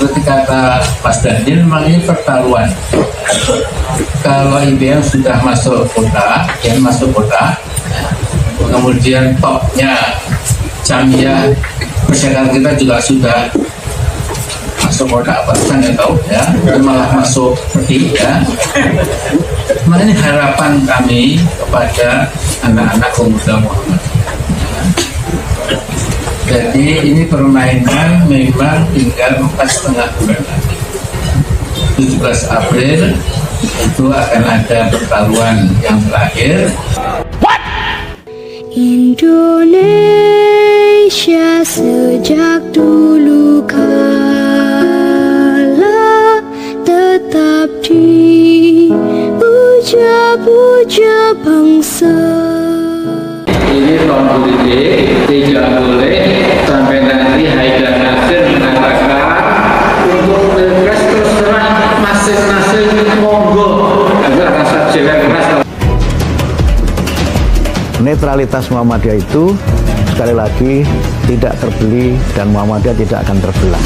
seperti kata Mas Daniel, memang ini pertaruhan. Kalau IBM sudah masuk kota, kemudian topnya Jamia persyaratan kita juga sudah masuk kota, apa kan nggak tahu ya, malah masuk pergi ya. Nah, ini harapan kami kepada anak-anak pemuda Muhammadiyah. Jadi ini permainan memang tinggal 4,5 bulan lagi. 17 April itu akan ada pertaruhan yang terakhir. Indonesia sejak dulu kala tetap dipuja-puja bangsa. Ini tahun politik, tidak boleh sampai nanti Haidar Nasir mengatakan untuk pilpres terus terang masing-masing monggo agar rasa cewek keras. Netralitas Muhammadiyah itu sekali lagi tidak terbeli dan Muhammadiyah tidak akan terbelah.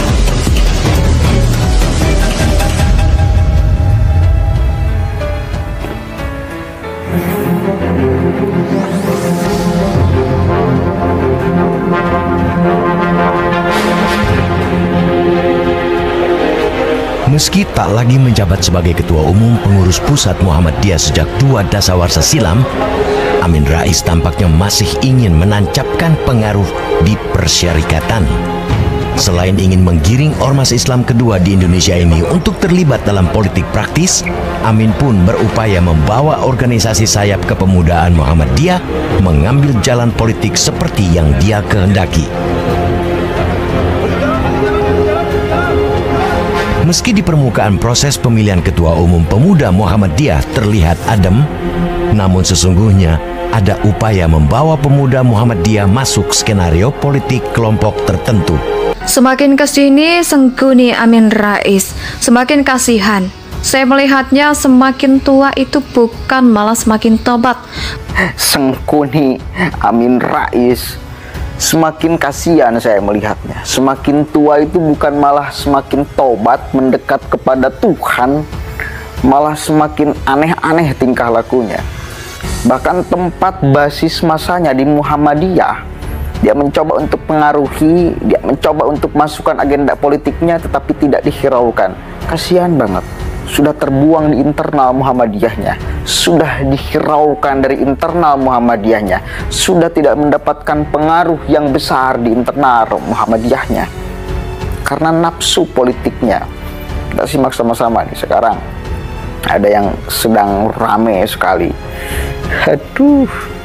Meski tak lagi menjabat sebagai Ketua Umum Pengurus Pusat Muhammadiyah sejak 2 dasawarsa silam, Amin Rais tampaknya masih ingin menancapkan pengaruh di persyarikatan. Selain ingin menggiring ormas Islam kedua di Indonesia ini untuk terlibat dalam politik praktis, Amin pun berupaya membawa organisasi sayap kepemudaan Muhammadiyah mengambil jalan politik seperti yang dia kehendaki. Meski di permukaan proses pemilihan Ketua Umum Pemuda Muhammadiyah terlihat adem, namun sesungguhnya ada upaya membawa pemuda Muhammadiyah masuk skenario politik kelompok tertentu. Semakin kesini Sengkuni Amin Rais, semakin kasihan. Saya melihatnya semakin tua itu bukan malah semakin tobat. Sengkuni Amin Rais, semakin kasihan saya melihatnya. Semakin tua itu bukan malah semakin tobat mendekat kepada Tuhan, malah semakin aneh-aneh tingkah lakunya. Bahkan tempat basis masanya di Muhammadiyah, dia mencoba untuk pengaruhi, dia mencoba untuk masukkan agenda politiknya, tetapi tidak dihiraukan. Kasihan banget. Sudah terbuang di internal Muhammadiyahnya, sudah dihiraukan dari internal Muhammadiyahnya, sudah tidak mendapatkan pengaruh yang besar di internal Muhammadiyahnya karena nafsu politiknya. Kita simak sama-sama nih sekarang. Ada yang sedang rame sekali. Aduh.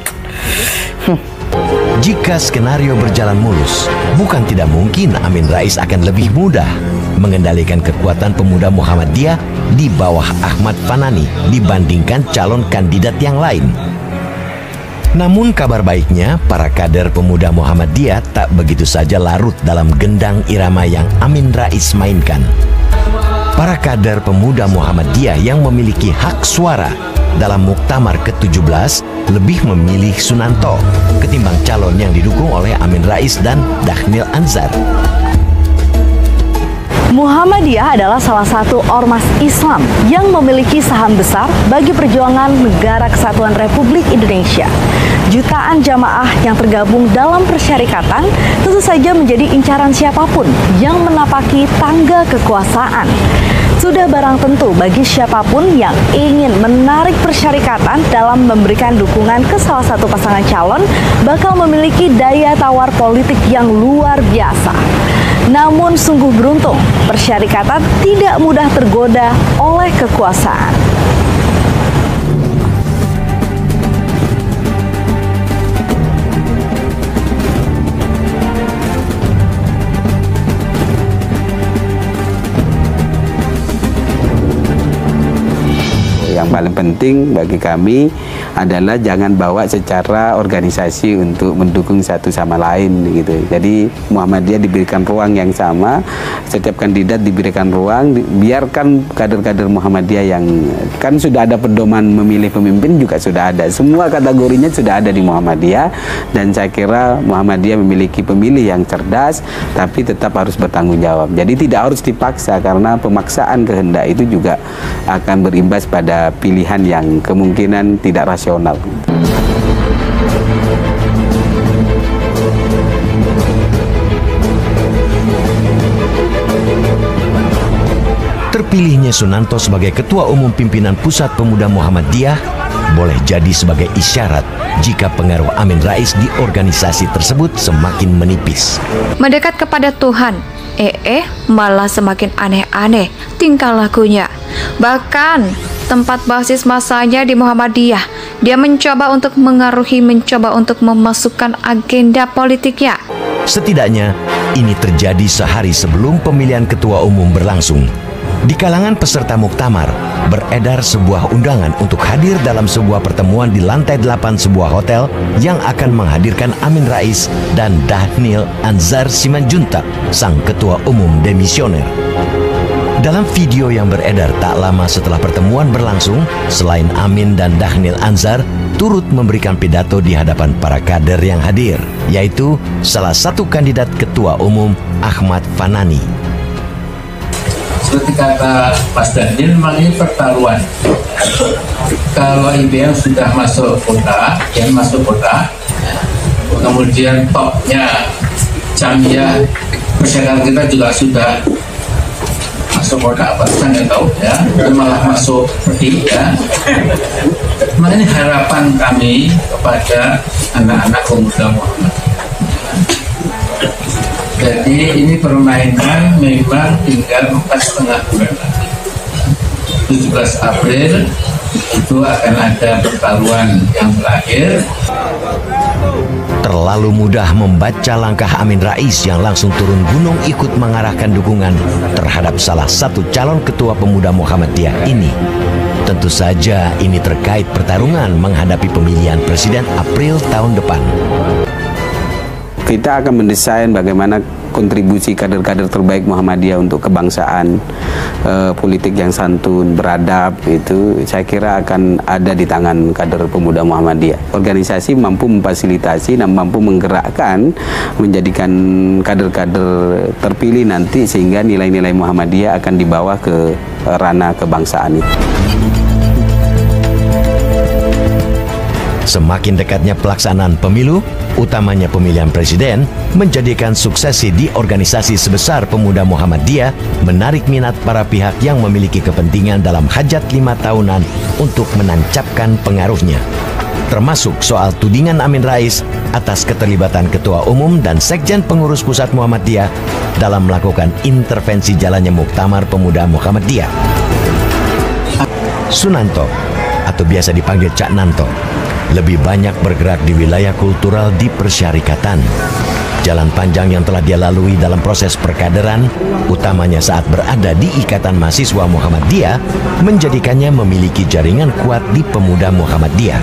Jika skenario berjalan mulus, bukan tidak mungkin Amin Rais akan lebih mudah mengendalikan kekuatan pemuda Muhammadiyah di bawah Ahmad Fanani dibandingkan calon kandidat yang lain. Namun kabar baiknya, para kader pemuda Muhammadiyah tak begitu saja larut dalam gendang irama yang Amin Rais mainkan. Para kader pemuda Muhammadiyah yang memiliki hak suara dalam Muktamar ke-17 lebih memilih Sunanto ketimbang calon yang didukung oleh Amin Rais dan Dhanil Anzar. Muhammadiyah adalah salah satu ormas Islam yang memiliki saham besar bagi perjuangan Negara Kesatuan Republik Indonesia. Jutaan jamaah yang tergabung dalam persyarikatan tentu saja menjadi incaran siapapun yang menapaki tangga kekuasaan. Sudah barang tentu bagi siapapun yang ingin menarik persyarikatan dalam memberikan dukungan ke salah satu pasangan calon bakal memiliki daya tawar politik yang luar biasa. Namun sungguh beruntung, persyarikatan tidak mudah tergoda oleh kekuasaan. Yang Yang paling penting bagi kami adalah jangan bawa secara organisasi untuk mendukung satu sama lain gitu. Jadi Muhammadiyah diberikan ruang yang sama, setiap kandidat diberikan ruang, biarkan kader-kader Muhammadiyah yang kan sudah ada pedoman memilih pemimpin juga sudah ada. Semua kategorinya sudah ada di Muhammadiyah, dan saya kira Muhammadiyah memiliki pemilih yang cerdas tapi tetap harus bertanggung jawab. Jadi tidak harus dipaksa, karena pemaksaan kehendak itu juga akan berimbas pada pilihan yang kemungkinan tidak rasional. Terpilihnya Sunanto sebagai Ketua Umum Pimpinan Pusat Pemuda Muhammadiyah boleh jadi sebagai isyarat jika pengaruh Amin Rais di organisasi tersebut semakin menipis. Mendekat kepada Tuhan, malah semakin aneh-aneh tingkah lakunya. Bahkan tempat basis masanya di Muhammadiyah, dia mencoba untuk mengaruhi, mencoba untuk memasukkan agenda politiknya. Setidaknya ini terjadi sehari sebelum pemilihan ketua umum berlangsung. Di kalangan peserta muktamar, beredar sebuah undangan untuk hadir dalam sebuah pertemuan di lantai 8 sebuah hotel yang akan menghadirkan Amin Rais dan Dhanil Anzar Simanjuntak, sang ketua umum demisioner. Dalam video yang beredar tak lama setelah pertemuan berlangsung, selain Amin dan Dhanil Anzar turut memberikan pidato di hadapan para kader yang hadir, yaitu salah satu kandidat ketua umum Ahmad Fanani. Seperti kata Mas Dhanil, memang ini pertaruhan. Kalau IBM sudah masuk kota, kemudian topnya Jamiyah masyarakat kita juga sudah masuk kota, apa saya nggak tahu ya, malah masuk pergi ya. Makanya harapan kami kepada anak-anak pemuda Muhammadiyah. Jadi ini permainan memang tinggal 4,5 bulan lagi. 17 April itu akan ada pertaruhan yang terakhir. Terlalu mudah membaca langkah Amin Rais yang langsung turun gunung ikut mengarahkan dukungan terhadap salah satu calon ketua pemuda Muhammadiyah ini. Tentu saja ini terkait pertarungan menghadapi pemilihan presiden April tahun depan. Kita akan mendesain bagaimana kontribusi kader-kader terbaik Muhammadiyah untuk kebangsaan, politik yang santun, beradab, itu saya kira akan ada di tangan kader pemuda Muhammadiyah. Organisasi mampu memfasilitasi dan mampu menggerakkan, menjadikan kader-kader terpilih nanti sehingga nilai-nilai Muhammadiyah akan dibawa ke ranah kebangsaan itu. Semakin dekatnya pelaksanaan pemilu, utamanya pemilihan presiden, menjadikan suksesi di organisasi sebesar pemuda Muhammadiyah menarik minat para pihak yang memiliki kepentingan dalam hajat 5 tahunan untuk menancapkan pengaruhnya. Termasuk soal tudingan Amin Rais atas keterlibatan Ketua Umum dan Sekjen Pengurus Pusat Muhammadiyah dalam melakukan intervensi jalannya Muktamar Pemuda Muhammadiyah. Sunanto, atau biasa dipanggil Cak Nanto, lebih banyak bergerak di wilayah kultural di persyarikatan. Jalan panjang yang telah dia lalui dalam proses perkaderan, utamanya saat berada di Ikatan Mahasiswa Muhammadiyah, menjadikannya memiliki jaringan kuat di pemuda Muhammadiyah.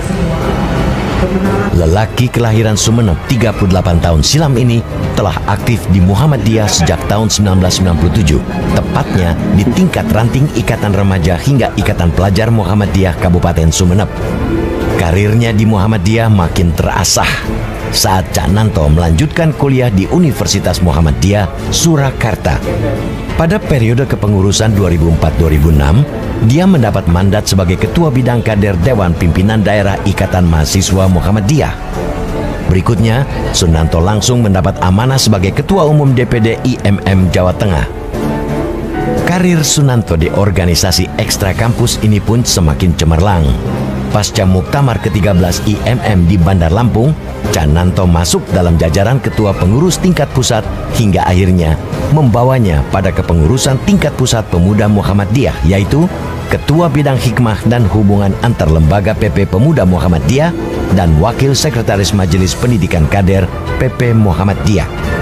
Lelaki kelahiran Sumeneb 38 tahun silam ini telah aktif di Muhammadiyah sejak tahun 1997, tepatnya di tingkat ranting Ikatan Remaja hingga Ikatan Pelajar Muhammadiyah Kabupaten Sumeneb. Karirnya di Muhammadiyah makin terasah saat Cak Nanto melanjutkan kuliah di Universitas Muhammadiyah Surakarta. Pada periode kepengurusan 2004-2006, dia mendapat mandat sebagai Ketua Bidang Kader Dewan Pimpinan Daerah Ikatan Mahasiswa Muhammadiyah. Berikutnya, Sunanto langsung mendapat amanah sebagai Ketua Umum DPD IMM Jawa Tengah. Karir Sunanto di organisasi ekstra kampus ini pun semakin cemerlang. Pasca Muktamar ke-13 IMM di Bandar Lampung, Cak Nanto masuk dalam jajaran ketua pengurus tingkat pusat hingga akhirnya membawanya pada kepengurusan tingkat pusat pemuda Muhammadiyah, yaitu Ketua Bidang Hikmah dan Hubungan Antar Lembaga PP Pemuda Muhammadiyah dan Wakil Sekretaris Majelis Pendidikan Kader PP Muhammadiyah.